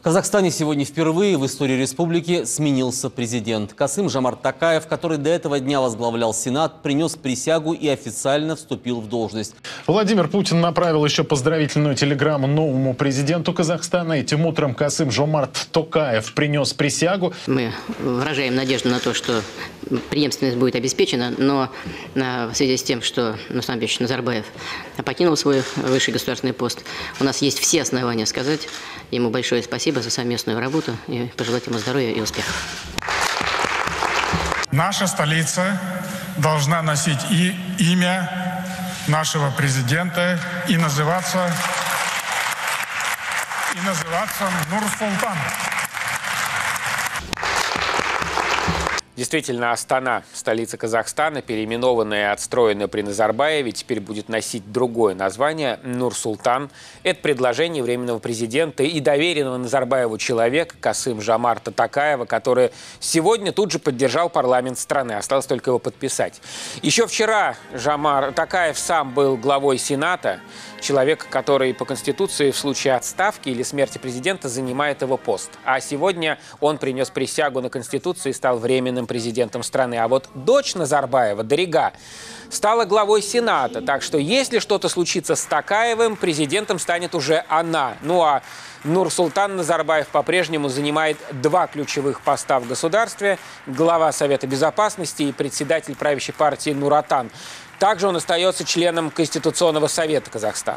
В Казахстане сегодня впервые в истории республики сменился президент. Касым-Жомарт Токаев, который до этого дня возглавлял Сенат, принес присягу и официально вступил в должность. Владимир Путин направил еще поздравительную телеграмму новому президенту Казахстана. Этим утром Касым-Жомарт Токаев принес присягу. Мы выражаем надежду на то, что преемственность будет обеспечена, но в связи с тем, что Нурсултан Абишевич Назарбаев покинул свой высший государственный пост, у нас есть все основания сказать ему большое спасибо за совместную работу и пожелать ему здоровья и успехов. Наша столица должна носить и имя нашего президента и называться Нур-Султан. Действительно, Астана, столица Казахстана, переименованная и отстроенная при Назарбаеве, теперь будет носить другое название – Нур-Султан. Это предложение временного президента и доверенного Назарбаеву человека Касым-Жомарта Токаева, который сегодня тут же поддержал парламент страны. Осталось только его подписать. Еще вчера Токаев сам был главой Сената, человек, который по Конституции в случае отставки или смерти президента занимает его пост. А сегодня он принес присягу на Конституцию и стал временным президентом страны. А вот дочь Назарбаева, Дарига, стала главой Сената. Так что если что-то случится с Токаевым, президентом станет уже она. Ну а Нур-Султан Назарбаев по-прежнему занимает два ключевых поста в государстве – глава Совета Безопасности и председатель правящей партии Нур-Отан. Также он остается членом Конституционного совета Казахстана.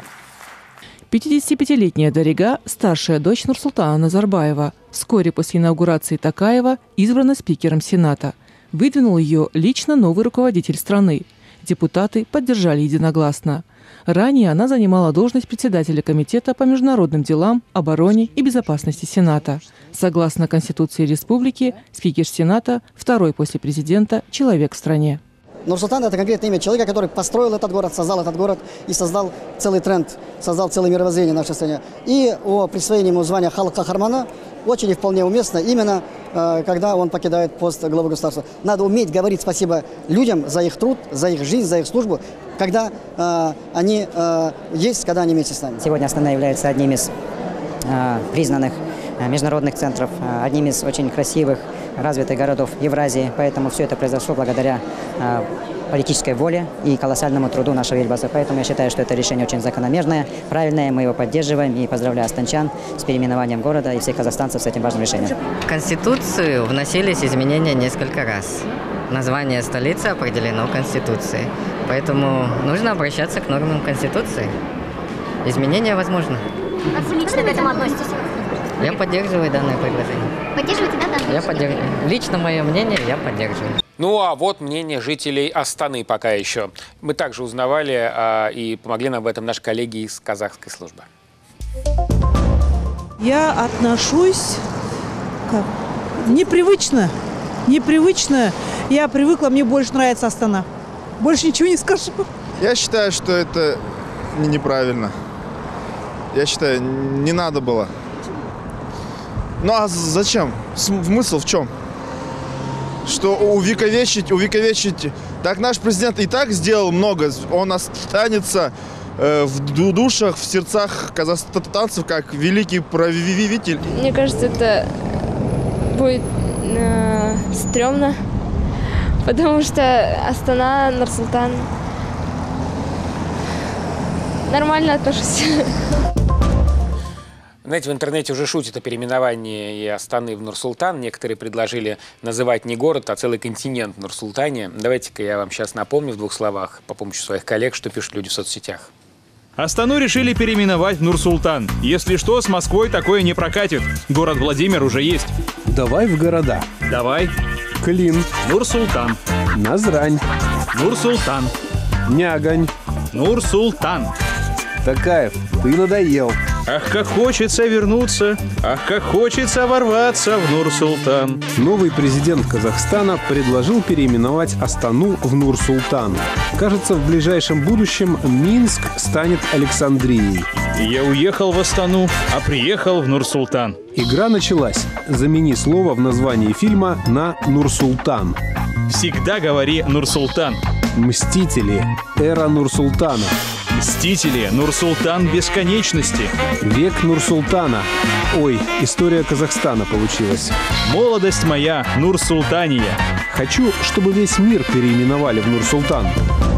55-летняя Дарига, старшая дочь Нурсултана Назарбаева, вскоре после инаугурации Токаева избрана спикером Сената. Выдвинул ее лично новый руководитель страны. Депутаты поддержали единогласно. Ранее она занимала должность председателя Комитета по международным делам, обороне и безопасности Сената. Согласно Конституции республики, спикер Сената – второй после президента человек в стране. Нур-Султан – это конкретное имя человека, который построил этот город, создал этот город и создал целый тренд, создал целое мировоззрение в нашей стране. И о присвоении ему звания Халық Кахармана очень и вполне уместно именно, когда он покидает пост главы государства. Надо уметь говорить спасибо людям за их труд, за их жизнь, за их службу, когда они есть, когда они вместе с нами. Сегодня Астана является одним из признанных международных центров, одним из очень красивых, развитых городов Евразии. Поэтому все это произошло благодаря политической воле и колоссальному труду нашего Ельбаса. Поэтому я считаю, что это решение очень закономерное, правильное. Мы его поддерживаем и поздравляю астанчан с переименованием города и всех казахстанцев с этим важным решением. В Конституцию вносились изменения несколько раз. Название столицы определено в Конституции. Поэтому нужно обращаться к нормам Конституции. Изменения возможны. Как вы лично к этому относитесь? Я поддерживаю данное предложение. Поддерживаете, да? Я поддерживаю. Лично мое мнение я поддерживаю. Ну а вот мнение жителей Астаны пока еще. Мы также узнавали и помогли нам в этом наши коллеги из казахской службы. Я отношусь непривычно. Непривычно. Я привыкла, мне больше нравится Астана. Больше ничего не скажу. Я считаю, что это неправильно. Я считаю, не надо было. Ну а зачем? Смысл в чем? Что увековечить. Так наш президент и так сделал много. Он останется в душах, в сердцах казахстанцев как великий правитель. Мне кажется, это будет стрёмно, потому что Астана, Нур-Султан. Нормально отношусь. Знаете, в интернете уже шутят о переименовании Астаны в Нур-Султан. Некоторые предложили называть не город, а целый континент Нур-Султане. Давайте-ка я вам сейчас напомню в двух словах по помощи своих коллег, что пишут люди в соцсетях. Астану решили переименовать в Нур-Султан. Если что, с Москвой такое не прокатит. Город Владимир уже есть. Давай в города. Давай. Клин. Нур-Султан. Назрань. Нур-Султан. Нягань. Нур-Султан. Токаев, ты надоел. Ах, как хочется вернуться, ах, как хочется ворваться в Нур-Султан. Новый президент Казахстана предложил переименовать Астану в Нур-Султан. Кажется, в ближайшем будущем Минск станет Александрией. Я уехал в Астану, а приехал в Нур-Султан. Игра началась. Замени слово в названии фильма на Нур-Султан. Всегда говори Нур-Султан. Мстители. Эра Нур-Султана. Мстители, Нурсултан бесконечности. Век Нурсултана. Ой, история Казахстана получилась. Молодость моя, Нурсултания. Хочу, чтобы весь мир переименовали в Нурсултан.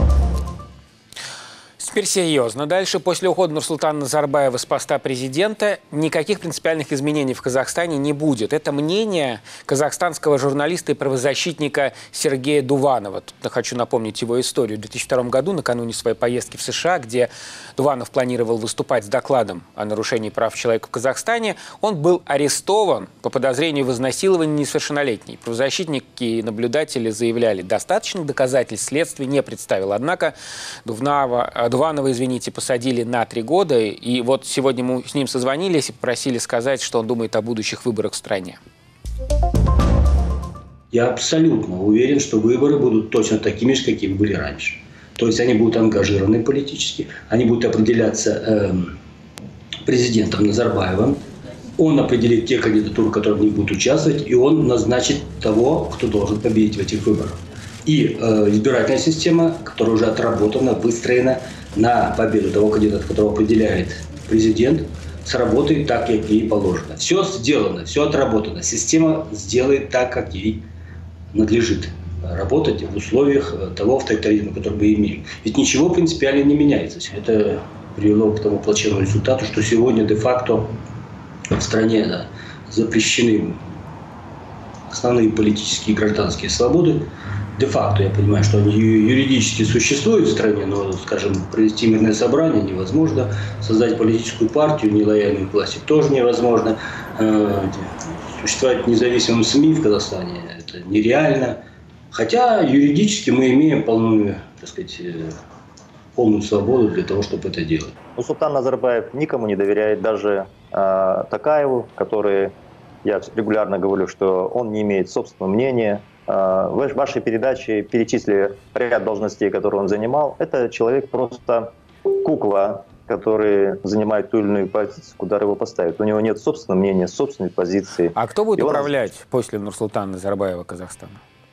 Теперь серьезно. Дальше, после ухода Нурсултана Назарбаева с поста президента, никаких принципиальных изменений в Казахстане не будет. Это мнение казахстанского журналиста и правозащитника Сергея Дуванова. Тут хочу напомнить его историю. В 2002 году, накануне своей поездки в США, где Дуванов планировал выступать с докладом о нарушении прав человека в Казахстане, он был арестован по подозрению в изнасиловании несовершеннолетней. Правозащитники и наблюдатели заявляли, достаточных доказательств следствие не представило. Однако Дуванова, посадили на 3 года. И вот сегодня мы с ним созвонились и попросили сказать, что он думает о будущих выборах в стране. Я абсолютно уверен, что выборы будут точно такими же, какими были раньше. То есть они будут ангажированы политически, они будут определяться президентом Назарбаевым. Он определит те кандидатуры, которые в них будут участвовать, и он назначит того, кто должен победить в этих выборах. И избирательная система, которая уже отработана, выстроена на победу того кандидата, которого определяет президент, сработает так, как ей положено. Все сделано, все отработано. Система сделает так, как ей надлежит работать в условиях того авторитаризма, который мы имеем. Ведь ничего принципиально не меняется. Это привело к тому плачевному результату, что сегодня де-факто в стране запрещены основные политические и гражданские свободы. Де-факто я понимаю, что они юридически существуют в стране, но, скажем, провести мирное собрание невозможно, создать политическую партию, нелояльную к власти, тоже невозможно. Существовать независимым СМИ в Казахстане – это нереально. Хотя юридически мы имеем полную, так сказать, полную свободу для того, чтобы это делать. Нурсултан Назарбаев никому не доверяет, даже Токаеву, который, я регулярно говорю, что он не имеет собственного мнения. В вашей передаче перечислили ряд должностей, которые он занимал. Это человек просто кукла, который занимает ту или иную позицию, куда его поставят. У него нет собственного мнения, собственной позиции. А кто будет управлять после Нурсултана Назарбаева Казахстана?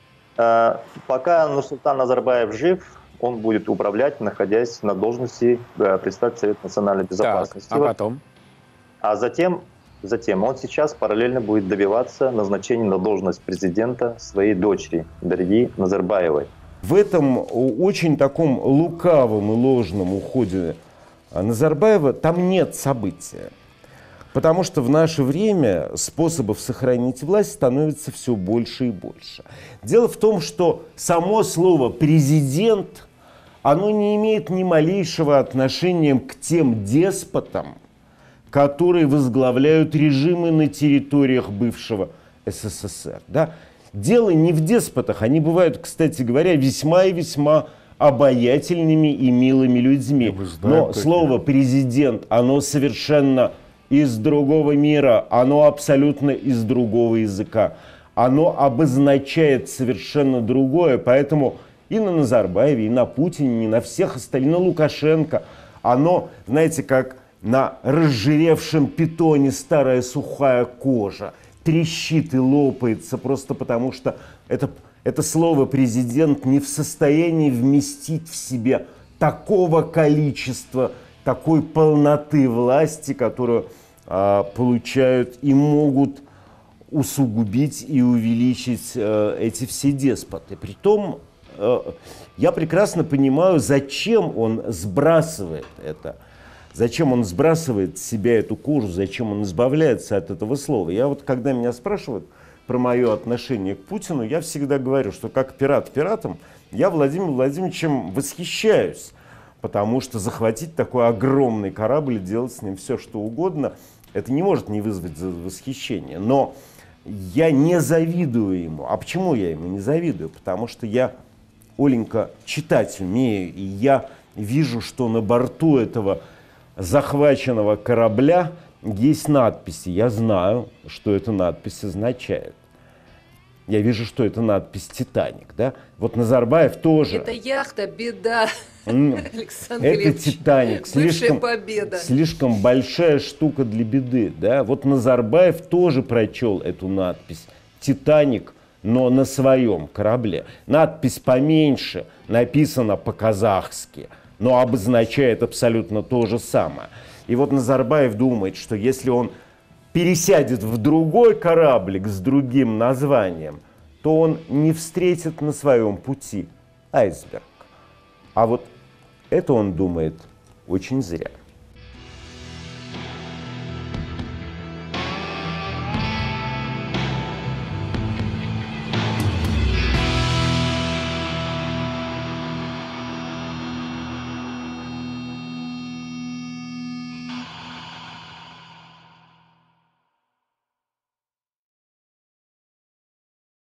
Пока Нурсултан Назарбаев жив, он будет управлять, находясь на должности председателя Совета национальной безопасности. Так, а потом? А затем он сейчас параллельно будет добиваться назначения на должность президента своей дочери, Дариги Назарбаевой. В этом очень таком лукавом и ложном уходе Назарбаева там нет события. Потому что в наше время способов сохранить власть становится все больше и больше. Дело в том, что само слово «президент», оно не имеет ни малейшего отношения к тем деспотам, которые возглавляют режимы на территориях бывшего СССР. Да? Дело не в деспотах. Они бывают, кстати говоря, весьма и весьма обаятельными и милыми людьми. Но слово «президент», оно совершенно из другого мира, оно абсолютно из другого языка. Оно обозначает совершенно другое. Поэтому и на Назарбаеве, и на Путине, и на всех остальных, на Лукашенко, оно, знаете, как на разжиревшем питоне старая сухая кожа, трещит и лопается просто потому, что это слово «президент» не в состоянии вместить в себе такого количества, такой полноты власти, которую получают и могут усугубить и увеличить эти все деспоты. Притом я прекрасно понимаю, зачем он сбрасывает это. Зачем он сбрасывает с себя эту кожу, зачем он избавляется от этого слова. Я вот, когда меня спрашивают про мое отношение к Путину, я всегда говорю, что как пират пиратом, я Владимиром Владимировичем восхищаюсь. Потому что захватить такой огромный корабль и делать с ним все, что угодно, это не может не вызвать восхищение. Но я не завидую ему. А почему я ему не завидую? Потому что я, Оленька, читать умею, и я вижу, что на борту этого захваченного корабля есть надписи. Я знаю, что эта надпись означает. Я вижу, что это надпись «Титаник». Да? Вот Назарбаев тоже. Это яхта «Беда», Александр это Ильич. «Титаник». Слишком большая штука для беды. Да? Вот Назарбаев тоже прочел эту надпись «Титаник», но на своем корабле. Надпись поменьше, написана по-казахски. но обозначает абсолютно то же самое. И вот Назарбаев думает, что если он пересядет в другой кораблик с другим названием, то он не встретит на своем пути айсберг. А вот это он думает очень зря.